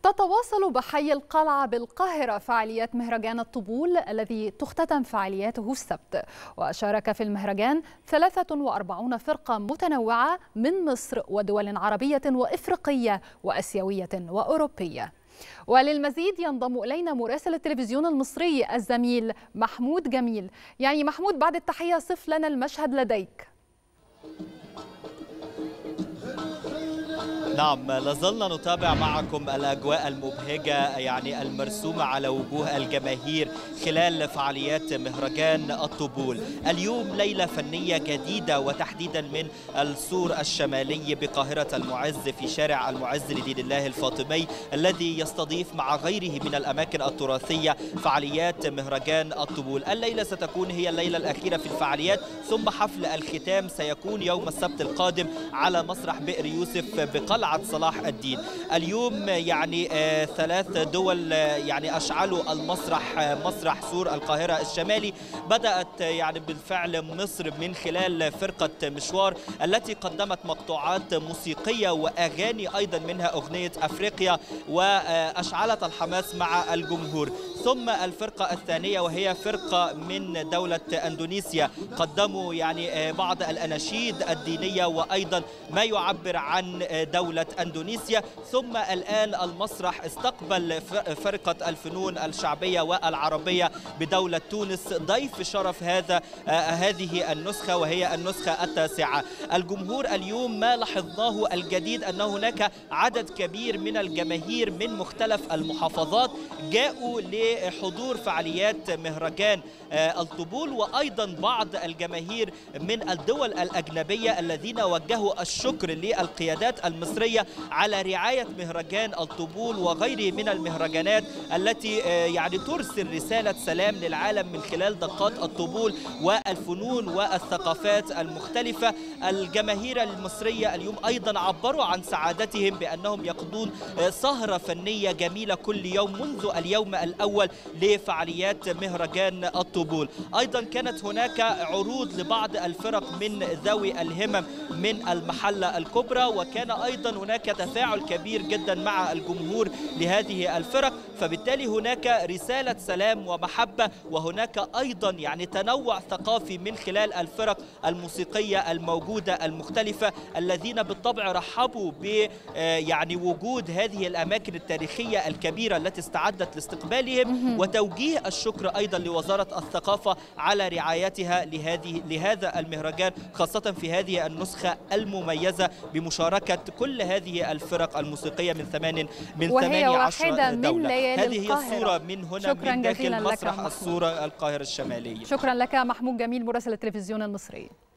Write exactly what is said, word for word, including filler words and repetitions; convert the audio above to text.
تتواصل بحي القلعة بالقاهرة فعاليات مهرجان الطبول الذي تختتم فعالياته السبت، وشارك في المهرجان ثلاثة وأربعين فرقة متنوعة من مصر ودول عربية وإفريقية وأسيوية وأوروبية. وللمزيد ينضم إلينا مراسل التلفزيون المصري الزميل محمود جميل. يعني محمود، بعد التحية صف لنا المشهد لديك. نعم، لازلنا نتابع معكم الأجواء المبهجة يعني المرسومة على وجوه الجماهير خلال فعاليات مهرجان الطبول. اليوم ليلة فنية جديدة، وتحديدا من السور الشمالي بقاهرة المعز في شارع المعز لدين الله الفاطمي، الذي يستضيف مع غيره من الأماكن التراثية فعاليات مهرجان الطبول. الليلة ستكون هي الليلة الأخيرة في الفعاليات، ثم حفل الختام سيكون يوم السبت القادم على مسرح بئر يوسف بقلعة صلاح الدين. اليوم يعني آه ثلاث دول آه يعني أشعلوا المسرح آه مسرح سور القاهرة الشمالي. بدأت آه يعني بالفعل مصر من خلال فرقة مشوار التي قدمت مقطوعات موسيقية وأغاني، أيضا منها أغنية أفريقيا، وأشعلت الحماس مع الجمهور. ثم الفرقة الثانية وهي فرقة من دولة أندونيسيا، قدموا يعني آه بعض الأناشيد الدينية وأيضا ما يعبر عن دولة أندونيسيا. ثم الآن المسرح استقبل فرقة الفنون الشعبية والعربية بدولة تونس ضيف شرف هذا آه هذه النسخة، وهي النسخة التاسعة. الجمهور اليوم ما لاحظناه الجديد أن هناك عدد كبير من الجماهير من مختلف المحافظات جاءوا لحضور فعاليات مهرجان آه الطبول، وأيضا بعض الجماهير من الدول الأجنبية الذين وجهوا الشكر للقيادات المصرية على رعاية مهرجان الطبول وغيره من المهرجانات التي يعني ترسل رسالة سلام للعالم من خلال دقات الطبول والفنون والثقافات المختلفة. الجماهير المصرية اليوم أيضا عبروا عن سعادتهم بأنهم يقضون سهرة فنية جميلة كل يوم منذ اليوم الأول لفعاليات مهرجان الطبول. أيضا كانت هناك عروض لبعض الفرق من ذوي الهمم من المحلة الكبرى، وكان أيضا هناك تفاعل كبير جدا مع الجمهور لهذه الفرق، فبالتالي هناك رسالة سلام ومحبة، وهناك أيضا يعني تنوع ثقافي من خلال الفرق الموسيقية الموجودة المختلفة، الذين بالطبع رحبوا ب يعني وجود هذه الأماكن التاريخية الكبيرة التي استعدت لاستقبالهم، وتوجيه الشكر أيضا لوزارة الثقافة على رعايتها لهذه لهذا المهرجان، خاصة في هذه النسخة المميزة بمشاركة كل هذه الفرق الموسيقية من ثمان من ثمانية عشر دولة. هذه هي الصورة من هنا من داخل مسرح الصورة القاهرة الشمالية. شكرا لك محمود جميل مراسل التلفزيون المصري.